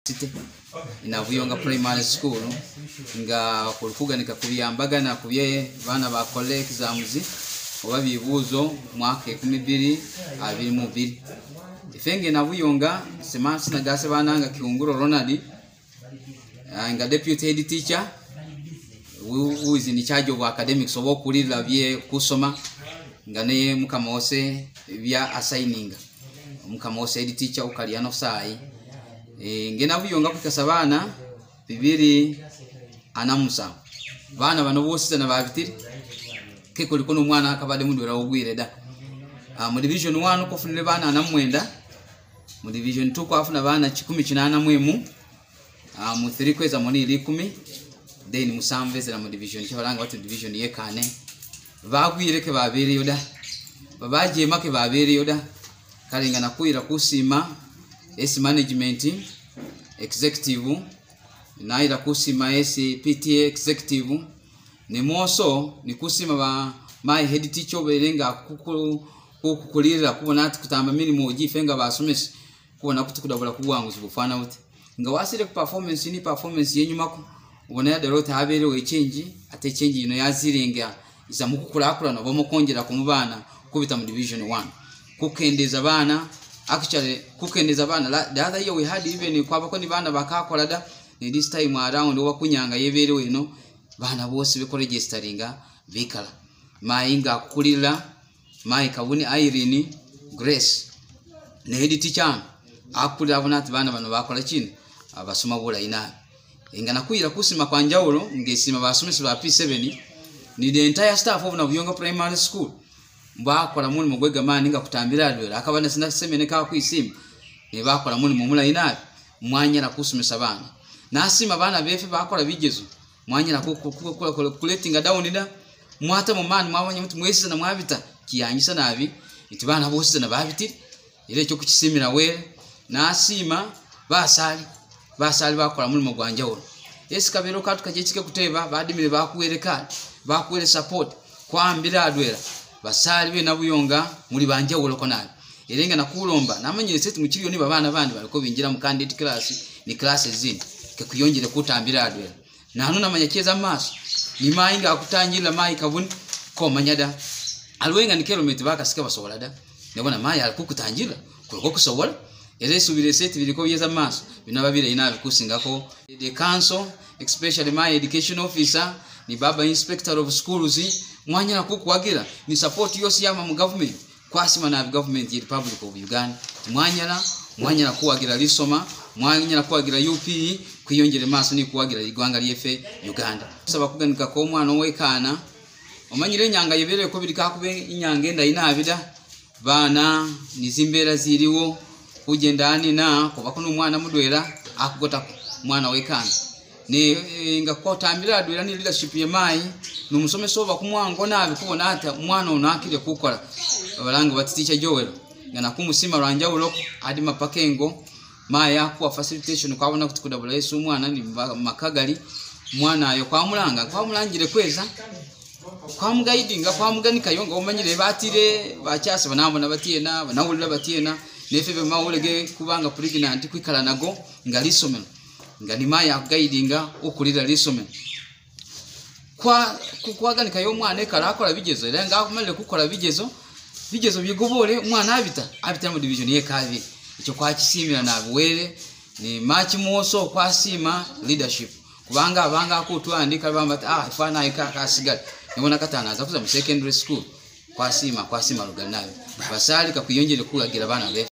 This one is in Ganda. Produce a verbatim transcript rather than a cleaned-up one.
ina Vuyonga Primary School nga kulukuganika kubiyambagana kubye bana bakole exams oba bibuzo mwaka ekumi bbiri abiri mu bbiri ifenge na Vuyonga semasi nagase bananga Kiunguro Ronald nga deputy head teacher who is in charge of academics obo kulira bye kusoma nga ne mukamose bya assigning mukamose head teacher ukaliano sai e ngena Vuyonga kukasa bana bibiri anamusa bana bano bose na babitiri ke kuliko n'umwana akabade mundu rawugwire da mu division one ko funile bana anamwenda mu division two ko afuna bana kikumi kinana mwemu mu three kweza moni iri kumi then musamveze na mu division kibalanga watu division yekane bagwire ke babiri yoda babaje make babiri yoda kalinga nakuira kusima esi management executive naira kusima esi P T A executive ni moso ni kusima ba my head teacher berenga kukulira kubona ati kutamba mini moji fenga basomesi kubona kutukudabula kubwangu zibufana uti nga wasire ku performance ni performance yenyumako ubona ya derota habere we change ate change ino yaziringa isa mukukula no bomukongera kumubana kubita mu division one kukendeza bana actually kukendeza bana the other year we had even kwaba ko ni bana bakakola da ni this time around oba kunyanga yebere weno bana bose beko registeringa vikala mainga kulira mai kabuni Irene Grace ne head teacher akulira abonati bana bano bakola chini abasoma bola ina inga nakuira kusima kwa njawulo ngesima basomesi ba P seven ni the entire staff of Vuyonga Primary School bakola muli mugwega mani nga kutambira adwera akabana sina semene ka kwisima ne bakola muli mumula ina mwanya na kusomesa bana nasima bana befe bakola bigezo mwanya na kuletinga down da mwata mu mani mwabanye mutu mwesi na mwabita kiyanyisa nabi itibana bose na babitiri ile cyo kukisimira we nasima basali basali bakola muri mugwanja wolo esi kabero katu kajekike kuteba badimire bakuwereka bakuwere support kwambira adwera basali be na Vuyonga muri banja wolo konabi erenga nakulomba namanyire seti mukiriyo ni babana bandi baliko binjira mu candidate class ni classes zindi ke kuyongere kutambira adwera nanu namanyakeza maso ni mainga akutangira mai kabuni ko manyada alwenga ni kilometer bakasika basobola da nebona mai alikukutangira kuliko kusobola ele subire seti biliko byeza maso binababire inabi kusingako the council especially my education officer ni baba inspector of schools mwanya na kukuwagira ni support yose yama mu government kwasima na government ya Republic of Uganda mwanya na mwanya na kuwagira lisoma mwanya na kuwagira U P kwiyongere maso ni kuwagira igwanga lyefe Uganda saba kuganika ko mwana wekana omanyire nyanga yebere ko biri kakube inyanga enda inabida bana nizimbera ziriwo kugendani na kuba kuno mwana mudwera akugota mwana wekana ni nga kotambira adwera ni leadership ye mai numusomesa oba kumwango nabi kubona ata mwana onakire kukola abalanga batiticha Joel ngana kumusima rwanja uloko adi mapakengo maya kwa facilitation kwabona kutukudabula Yesu mwana ni makagali mwana ayo kwa mulanga kwa mulangire kweza kwa mugaidinga kwa muganika yonga omanyire batire bacyase banabona batiyena banawulira batiyena nefebe mawulege kubanga pregnant kwikala nago ngalisomero ngani maya guidinga okulira lisomero kwa kukwaganika yo mwana ekala akola bigezo era nga akumalire kukola bigezo bigezo bigobole mwana abita abita mu division yekavi icho kwa kisimira nabwere ni match moso kwa sima leadership kubanga abanga akutwandika bamba ah ifana ikaka asigala nibona katana aza kuza mu secondary school kwa sima kwa sima lugana nayo basali kakuyongere kulagira bana be